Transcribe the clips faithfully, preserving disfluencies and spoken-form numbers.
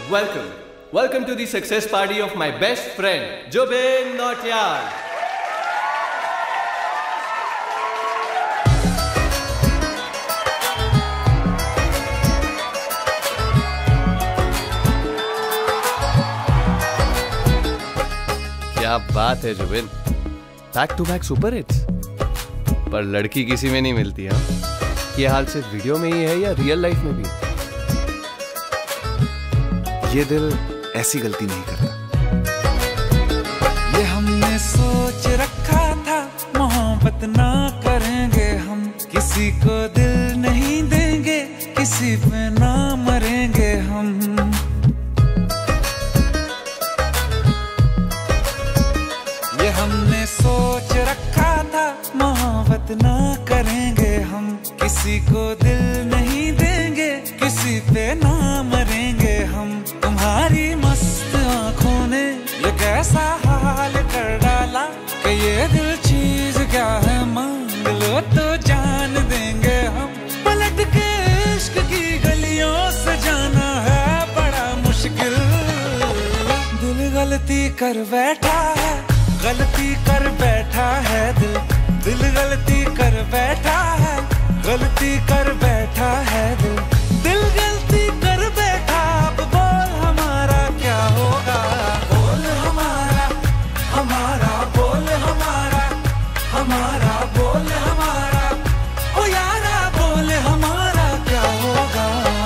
Welcome. Welcome to the success party of my best friend, Jubin Nautiyal. क्या बात है Jubin, back to back super hits. पर लड़की किसी में नहीं मिलती। हाँ, ये हाल सिर्फ वीडियो में ही है या रियल लाइफ में भी? ये दिल ऐसी गलती नहीं करता। ये हमने सोच रखा था, मोहब्बत ना करेंगे हम, किसी को दिल नहीं देंगे, किसी पे ना मरेंगे हम। ये हमने सोच रखा था, मोहब्बत ना करेंगे हम, किसी को दिल नहीं देंगे, किसी पे ना मरेंगे हम। तुम्हारी मस्त आंखों ने ये कैसा हाल कर डाला कि ये दिल चीज क्या है, मांग लो तो जान देंगे हम। पलट के इश्क की गलियों से जाना है बड़ा मुश्किल। दिल गलती कर बैठा है, गलती कर बैठा है दिल। दिल गलती कर बैठा है, गलती कर बैठा है दिल। दिल गलती कर बैठा, अब बोल हमारा क्या होगा। बोल हमारा, हमारा बोल हमारा, हमारा बोल हमारा, ओ यारा बोल हमारा क्या होगा।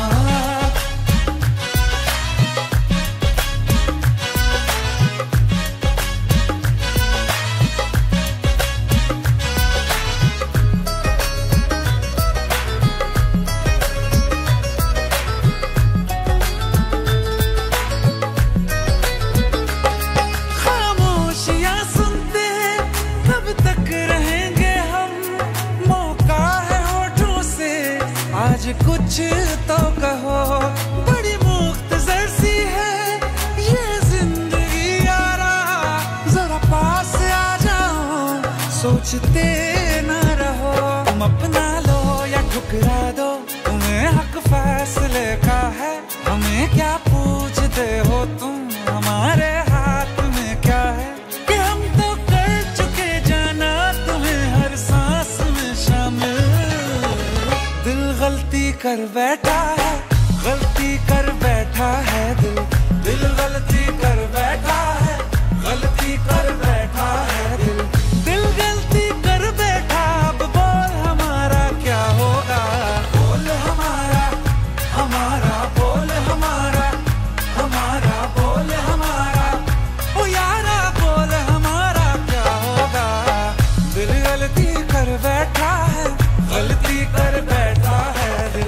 आज कुछ तो कहो, बड़ी मुख्तसर सी है ये जिंदगी यारा। जरा पास आ जाओ, सोचते ना रहो। तुम अपना लो या ठुकरा दो, तुम्हें हक फैसले का है। हमें क्या पूछते हो तुम, हमारे हाथ में क्या है कि हम तो कर चुके जाना तुम्हें हर सांस में शामिल। दिल गलती कर बैठा है, गलती कर बैठा है दिल। दिल गलती कर बैठा है, गलती कर बैठा है दिल। दिल गलती कर बैठा, अब बोल हमारा क्या होगा। बोल हमारा, हमारा बोल हमारा, हमारा बोल हमारा, ओ यारा बोल हमारा क्या होगा। दिल गलती कर बैठा है, गलती कर बैठा है दिल।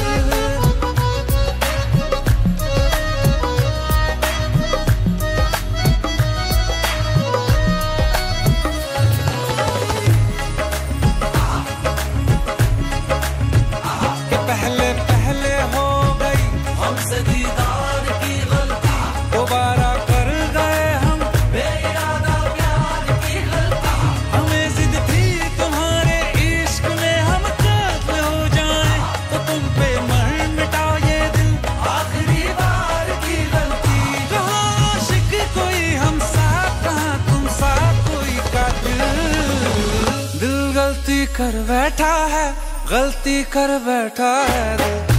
कि पहले पहले हो गई हमसे दीदार की गलती, दोबारा कर गए हम बेइरादा प्यार की गलती। हमें जिद थी तुम्हारे इश्क में हम काफिल हो जाएं, तो तुम पे मर मिटाओ ये दिल आखिरी बार की गलती। कहाँ आशिक कोई हम साथ, कहाँ तुम साथ कोई कातिल। दिल गलती कर बैठा है, गलती कर बैठा है दिल।